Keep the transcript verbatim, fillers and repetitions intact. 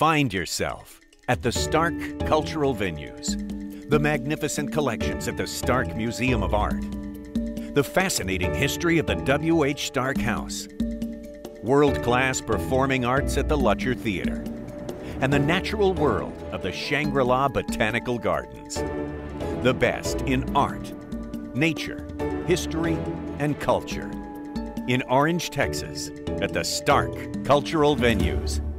Find yourself at the Stark Cultural Venues, the magnificent collections at the Stark Museum of Art, the fascinating history of the W H Stark House, world-class performing arts at the Lutcher Theater, and the natural world of the Shangri-La Botanical Gardens. The best in art, nature, history, and culture in Orange, Texas, at the Stark Cultural Venues.